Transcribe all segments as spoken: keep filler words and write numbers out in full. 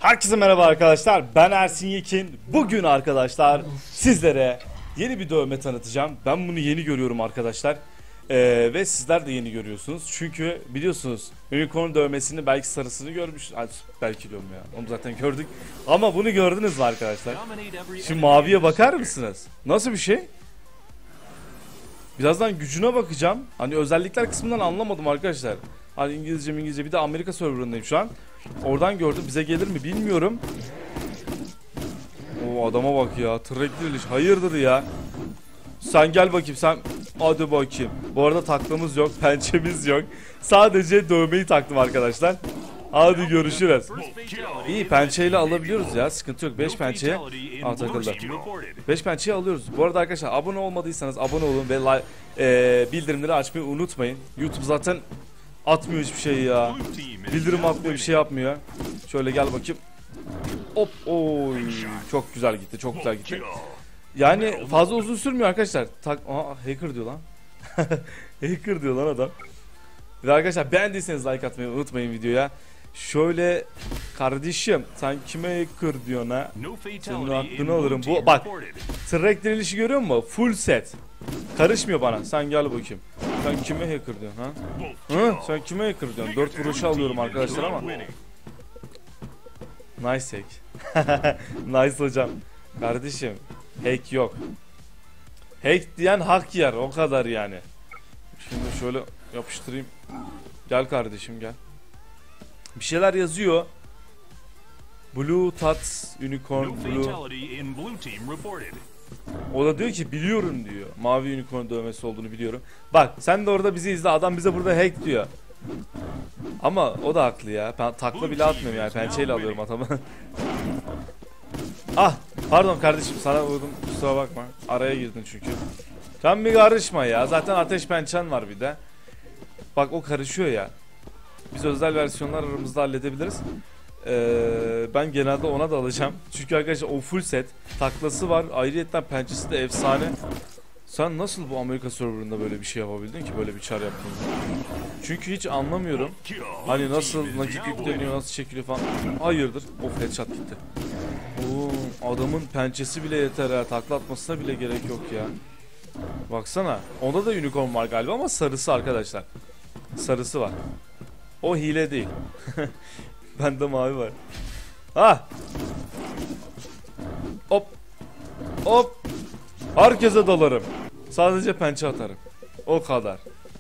Herkese merhaba arkadaşlar, ben Ersin Yekin. Bugün arkadaşlar sizlere yeni bir dövme tanıtacağım. Ben bunu yeni görüyorum arkadaşlar. Ee, ve sizler de yeni görüyorsunuz. Çünkü biliyorsunuz unicorn dövmesini, belki sarısını görmüş. Ay, belki diyorum ya, onu zaten gördük. Ama bunu gördünüz mü arkadaşlar? Şimdi maviye bakar mısınız? Nasıl bir şey? Birazdan gücüne bakacağım. Hani özellikler kısmından anlamadım arkadaşlar. Hani İngilizce İngilizce bir de Amerika serverındayım şu an. Oradan gördüm, bize gelir mi bilmiyorum. O adama bak ya, tırrek diriliş, hayırdır ya. Sen gel bakayım sen, hadi bakayım. Bu arada taklamız yok, pençemiz yok. Sadece dövmeyi taktım arkadaşlar. Hadi görüşürüz. İyi, pençeyle alabiliyoruz ya, sıkıntı yok. beş pençeye Aa, takıldı. beş pençeyi alıyoruz. Bu arada arkadaşlar, abone olmadıysanız abone olun ve like, e, bildirimleri açmayı unutmayın. YouTube zaten atmıyor hiçbir şey ya. Bildirim atmıyor, bir şey yapmıyor. Şöyle gel bakayım. Hop, oy. Çok güzel gitti, çok güzel gitti. Yani fazla uzun sürmüyor arkadaşlar. Tak, aa, hacker diyor lan. Hacker diyor lan adam. Ve arkadaşlar, beğendiyseniz like atmayı unutmayın videoya. Şöyle kardeşim, sen kime hacker diyorsun ha? Senin aklını alırım. Bu bak, tırrek dirilişi görüyor musun? Full set. Karışmıyor bana. Sen gel bakayım. Sen kime hacker diyorsun ha? Hı? Sen kime hacker diyorsun? dört vuruşu alıyorum arkadaşlar ama. Nice hack. Nice hocam. Kardeşim, hack yok. Hack diyen hak yer, o kadar yani. Şimdi şöyle yapıştırayım. Gel kardeşim, gel. Bir şeyler yazıyor. Blue Tats Unicorn Blue. O da diyor ki biliyorum diyor. Mavi unicorn dövmesi olduğunu biliyorum. Bak sen de orada bizi izle. Adam bize burada hack diyor. Ama o da haklı ya. Ben takla bile atmıyorum yani. Pençeyle alıyorum adamı. Ah pardon kardeşim, sana vurdum. Kusura bakma. Araya girdin çünkü. Sen bir karışma ya. Zaten ateş pençen var bir de. Bak o karışıyor ya. Biz özel versiyonlar aramızda halledebiliriz. Ee, ben genelde ona da alacağım. Çünkü arkadaşlar o full set. Taklası var. Ayrıyetten pençesi de efsane. Sen nasıl bu Amerika serverında böyle bir şey yapabildin ki, böyle bir çar yaptın? Çünkü hiç anlamıyorum. Hani nasıl nakit yükleniyor, nasıl çekiliyor falan. Hayırdır? Of, headshot gitti. Oo, adamın pençesi bile yeter ha. Takla atmasına bile gerek yok ya. Baksana. Onda da unicorn var galiba ama sarısı arkadaşlar. Sarısı var. O hile değil. Bende mavi var. Ha. Hop. Hop. Herkese dalarım. Sadece pençe atarım. O kadar.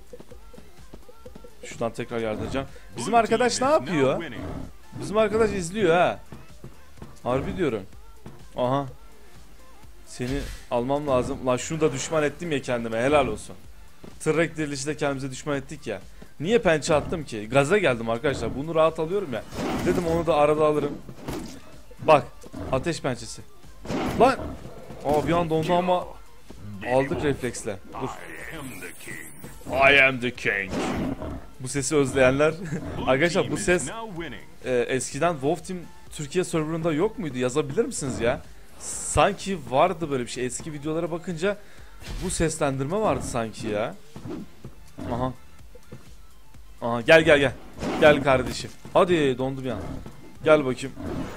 Şuradan tekrar yardıracağım. Bizim arkadaş ne yapıyor? Bizim arkadaş izliyor ha. Harbi diyorum. Aha. Seni almam lazım. Lan şunu da düşman ettim ya kendime. Helal olsun. Tırrek dirilişi de kendimize düşman ettik ya. Niye pençe attım ki? Gaza geldim arkadaşlar. Bunu rahat alıyorum ya. Dedim onu da arada alırım. Bak. Ateş pençesi. Lan. Aa, bir an dondu ama aldık refleksle. Dur. I am the king. Bu sesi özleyenler. Arkadaşlar bu ses e, eskiden WoW Team Türkiye serverında yok muydu? Yazabilir misiniz ya? Sanki vardı böyle bir şey. Eski videolara bakınca bu seslendirme vardı sanki ya. Aha. Aha, gel gel gel. Gel kardeşim. Hadi, dondu bir an. Gel bakayım.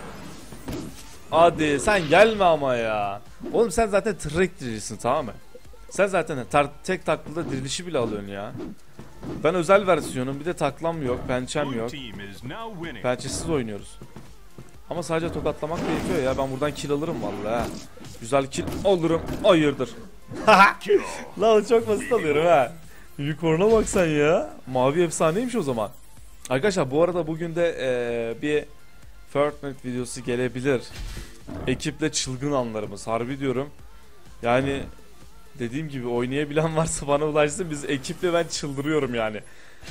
Hadi sen gelme ama ya. Oğlum sen zaten tırrek dirilişsin, tamam mı? Sen zaten tek taklada dirilişi bile alıyorsun ya. Ben özel versiyonum, bir de taklam yok, pençem yok. Pençesiz oynuyoruz. Ama sadece tokatlamak da yetiyor ya. Ben buradan kill alırım vallahi. Güzel kill alırım. Hayırdır. Lan çok basit alıyorum ha. Unicorn'a bak sen ya. Mavi efsaneymiş o zaman. Arkadaşlar bu arada bugün de ee, bir Fortnite videosu gelebilir. Ekiple çılgın anlarımız. Harbi diyorum. Yani dediğim gibi oynayabilen varsa bana ulaşsın. Biz ekiple ben çıldırıyorum yani.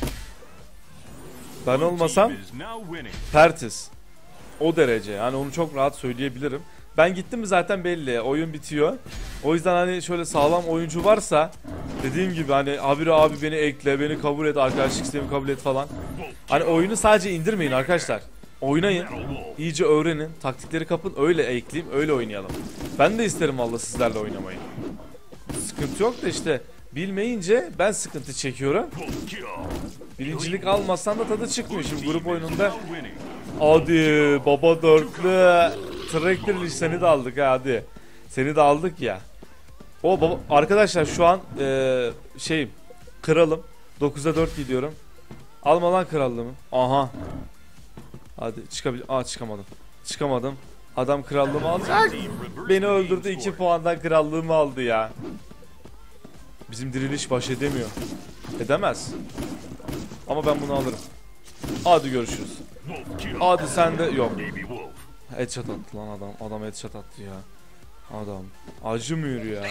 Ben olmasam pertiz. O derece. Yani onu çok rahat söyleyebilirim. Ben gittim mi zaten belli. Oyun bitiyor. O yüzden hani şöyle sağlam oyuncu varsa, dediğim gibi hani abi abi beni ekle, beni kabul et, arkadaşlık sistemi kabul et falan. Hani oyunu sadece indirmeyin arkadaşlar. Oynayın. İyice öğrenin. Taktikleri kapın. Öyle ekleyeyim. Öyle oynayalım. Ben de isterim vallahi sizlerle oynamayı. Sıkıntı yok da işte bilmeyince ben sıkıntı çekiyorum. Birincilik almazsan da tadı çıkmıyor. Şimdi grup oyununda Hadi baba dörtlü. Trek diriliş seni de aldık ha, hadi. Seni de aldık ya. O baba arkadaşlar şu an e, şeyim kralım. dokuza dört gidiyorum. Alma lan krallığımı. Aha. Hadi çıkabil. Aa çıkamadım. Çıkamadım. Adam krallığımı alacak. Beni öldürdü, iki puandan krallığımı aldı ya. Bizim diriliş baş edemiyor. Edemez. Ama ben bunu alırım. Hadi görüşürüz. Hadi sen de yok. Headshot attı lan adam. Adam headshot attı ya. Adam acımıyor ya.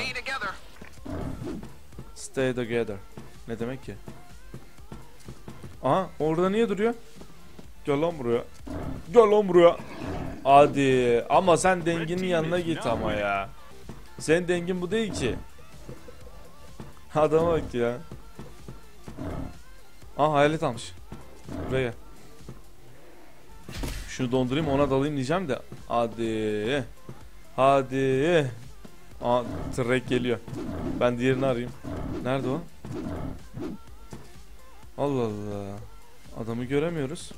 Stay together. Ne demek ki? Aha orada niye duruyor? Gel lan buraya. Gel lan buraya. Hadi ama sen denginin yanına git ama ya. Senin dengin bu değil ki. Adama bak ya. Aa hayalet almış. Buraya gel. Şunu dondurayım ona dalayım diyeceğim de. Hadi. Hadi. Aa trek geliyor. Ben diğerini arayayım. Nerede o? Allah Allah. Adamı göremiyoruz.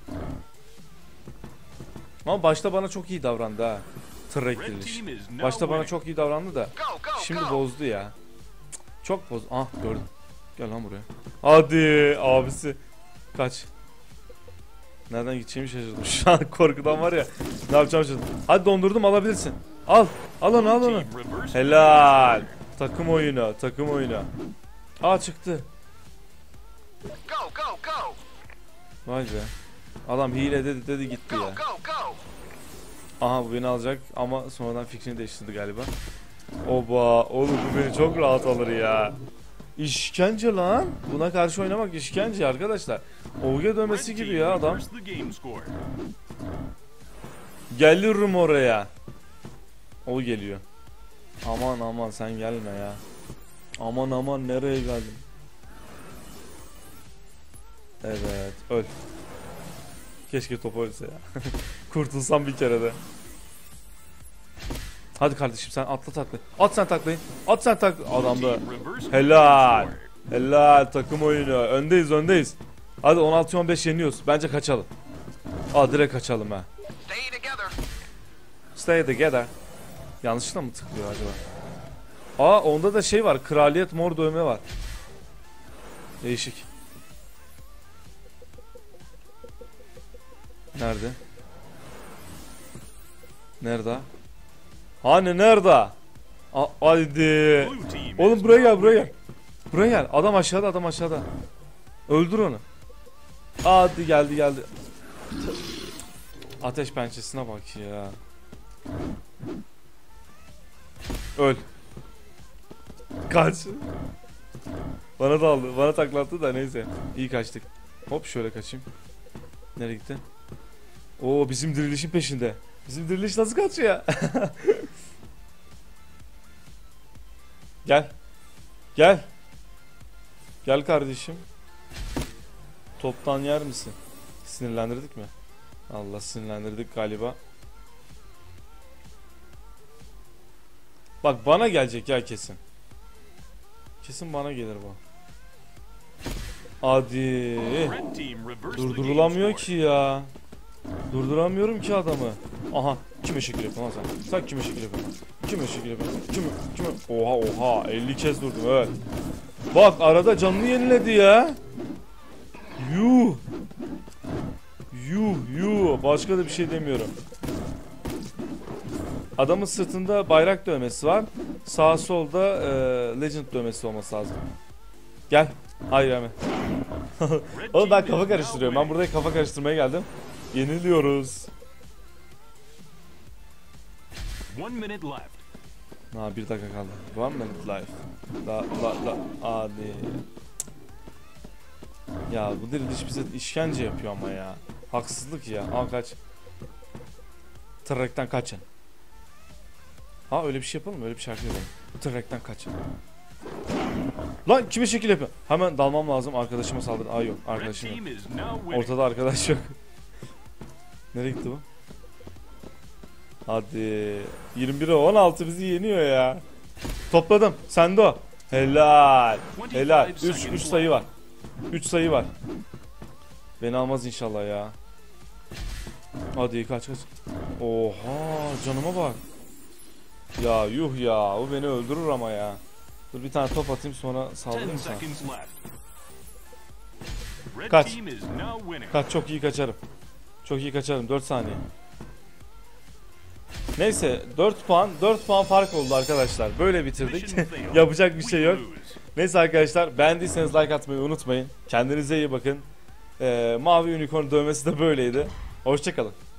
Ama başta bana çok iyi davrandı ha. Trek geliş. Başta bana çok iyi davrandı da. Şimdi bozdu ya. Çok boz. Ah gördüm. Gel lan buraya. Hadi abisi. Kaç. Nereden gideceğimi şaşırdım. Şu an korkudan var ya. Ne yapacağım şaşırdım. Hadi dondurdum, alabilirsin. Al. Al onu, al onu. Helal. Takım oyunu. Takım oyunu. Aa çıktı. Vay be. Adam hile dedi dedi gitti ya. Aha bu beni alacak ama sonradan fikrini değiştirdi galiba. Oba oğlum bu beni çok rahat alır ya. İşkence lan. Buna karşı oynamak işkence arkadaşlar. O G dövmesi gibi ya adam. Gelirim oraya. O geliyor. Aman aman sen gelme ya. Aman aman nereye geldin? Evet öl. Keşke top ölse ya. Kurtulsam bir kere de. Hadi kardeşim sen atla takla. At sen taklayı. At sen takla. Adam da. Helal. Helal takım oyunu. Öndeyiz öndeyiz. Hadi on altı on beş yeniyoruz. Bence kaçalım. Aa direkt kaçalım ha. Stay together. Yanlışlıkla mı tıklıyor acaba? Aa onda da şey var. Kraliyet mor dövme var. Değişik. Nerede? Nerede? Hani nerede? A haydi. Oğlum buraya gel, buraya gel. Buraya gel. Adam aşağıda, adam aşağıda. Öldür onu. Hadi geldi geldi. Ateş pençesine bak ya. Öl. Kaç. Bana da aldı. Bana taklattı da neyse. İyi kaçtık. Hop şöyle kaçayım. Nereye gitti? Oo bizim dirilişin peşinde. Bizim diriliş nasıl kaçıyor? Gel. Gel. Gel kardeşim. Toptan yer misin? Sinirlendirdik mi? Allah sinirlendirdik galiba. Bak bana gelecek ya kesin. Kesin bana gelir bu. Hadi. Durdurulamıyor ki ya. Durduramıyorum ki adamı. Aha kime şekil yapıyorsun lan sen? Sen kime şekil yapıyorsun? Kime şekil yapıyorsun? Kime? Kime? Oha oha elli kez durdum evet. Bak arada canını yeniledi ya. Yuh. Yuh yuh. Başka da bir şey demiyorum. Adamın sırtında bayrak dövmesi var. Sağ solda e, Legend dövmesi olması lazım. Gel. Hayır hemen. Oğlum ben kafa karıştırıyorum. Ben buraya kafa karıştırmaya geldim. Yeniliyoruz. One minute left. Ha bir dakika kaldı. One minute left. La la la. Hadi. Ya bu diriliş bize işkence yapıyor ama ya. Haksızlık ya. Aa kaç. Tırrekten kaçın. Ha öyle bir şey yapalım mı? Öyle bir şarkı yapalım. Tırrekten kaçın. Lan kime şekil yapıyor? Hemen dalmam lazım. Arkadaşıma saldır. Aa yok. Arkadaşım yok. Ortada arkadaş yok. Nereye gitti bu? Hadi. yirmi bire on altı bizi yeniyor ya. Topladım. Sende o. Helal. Helal. üç sayı var. üç sayı var. Beni almaz inşallah ya. Hadi kaç kaç. Oha canıma bak. Ya yuh ya, o beni öldürür ama ya. Dur bir tane top atayım sonra saldırayım sana. Kaç. Kaç, çok iyi kaçarım. Çok iyi kaçarım, dört saniye. Neyse dört puan dört puan fark oldu arkadaşlar. Böyle bitirdik. Yapacak bir şey yok. Neyse arkadaşlar, beğendiyseniz like atmayı unutmayın. Kendinize iyi bakın. Ee, mavi unicorn dövmesi de böyleydi. Hoşçakalın.